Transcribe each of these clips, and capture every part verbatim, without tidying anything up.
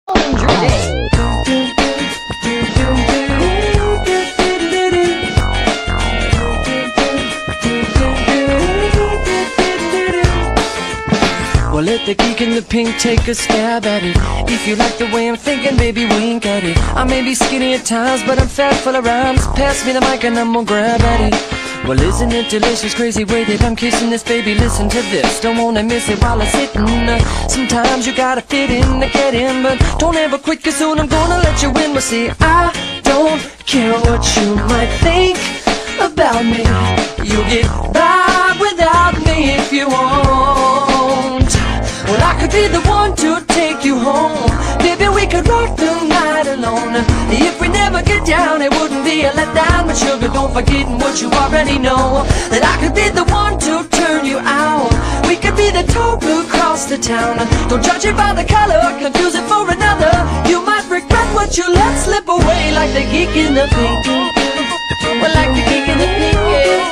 Well, let the geek in the pink take a stab at it. If you like the way I'm thinking, baby, wink at it. I may be skinny at times, but I'm fat full of rhymes. Pass me the mic and I'm gonna grab at it. Well, isn't it delicious, crazy way that I'm kissing this, baby? Listen to this, don't wanna miss it while I'm sitting. uh, Sometimes you gotta fit in to get in, but don't ever quit, cause soon I'm gonna let you in. Well, see, I don't care what you might think about me. You get by without me if you want. Well, I could be the one to take you home. Baby, we could rock the night alone. If we never get down, it wouldn't be a letdown. But sugar, don't forget what you already know, that I could be the one to turn you out. We could be the talk across the town. Don't judge it by the color, confuse it for another. You might regret what you let slip away, like the geek in the pink. Well, like the geek in the pink, yeah.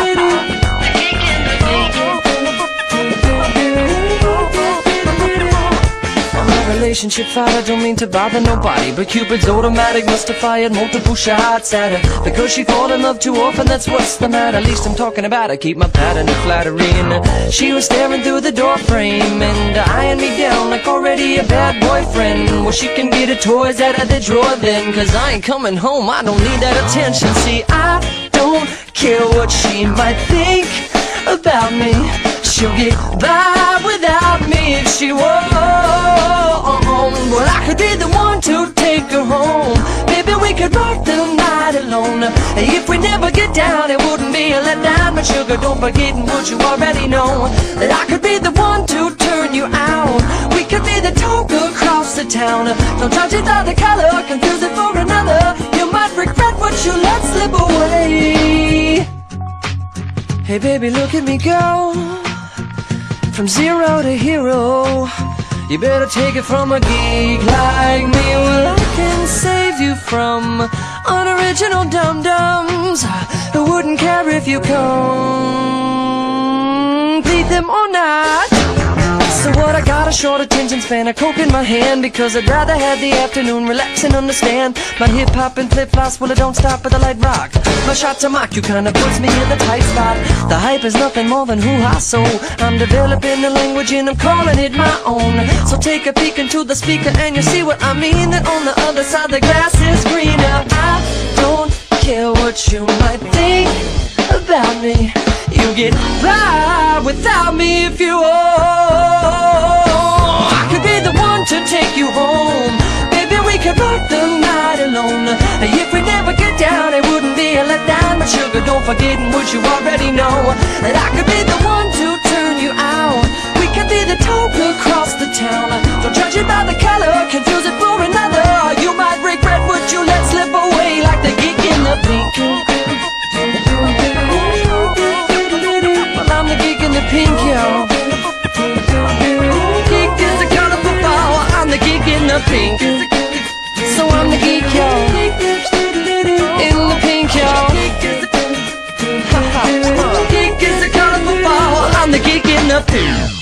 Relationship fight, I don't mean to bother nobody, but Cupid's automatic must have fired multiple shots at her, because she fall in love too often, that's what's the matter. At least I'm talking about I keep my pattern of flattery. And she was staring through the door frame and eyeing me down like already a bad boyfriend. Well, she can get her toys out of the drawer then, cause I ain't coming home, I don't need that attention. See, I don't care what she might think about me. She'll get by without me if she won't. Well, I could be the one to take her home. Baby, we could rock the night alone. If we never get down, it wouldn't be a letdown. But sugar, don't forget what you already know, that I could be the one to turn you out. We could be the talk across the town. Don't judge it by the color, confuse it for another. You might regret what you let slip away. Hey baby, look at me go, from zero to hero. You better take it from a geek like me. Well, I can save you from unoriginal dum-dums who wouldn't care if you complete them or not. So what, I got a short attention span, a coke in my hand, because I'd rather have the afternoon relax and understand. My hip-hop and flip-flops, well, it don't stop at the light rock. My shot to mock you kinda puts me in the tight spot. The hype is nothing more than hoo-ha, so I'm developing the language and I'm calling it my own. So take a peek into the speaker and you see what I mean, that on the other side the grass is greener. I don't care what you might think about me. You get by without me if you want. I could be the one to take you home. Baby, we could rock the night alone. If we never get down, it wouldn't be a letdown. But sugar, don't forget what you already know, that I could be the one to turn you out. We could be the talk across the town. Don't judge it by the color, confuse it for another. You might regret what you let slip away, like the geek in the pink. I'm the geek in the pink, yo. Geek is a colorful flower. I'm the geek in the pink. So I'm the geek, yo. In the pink, yo. Geek is a colorful flower. I'm the geek in the pink.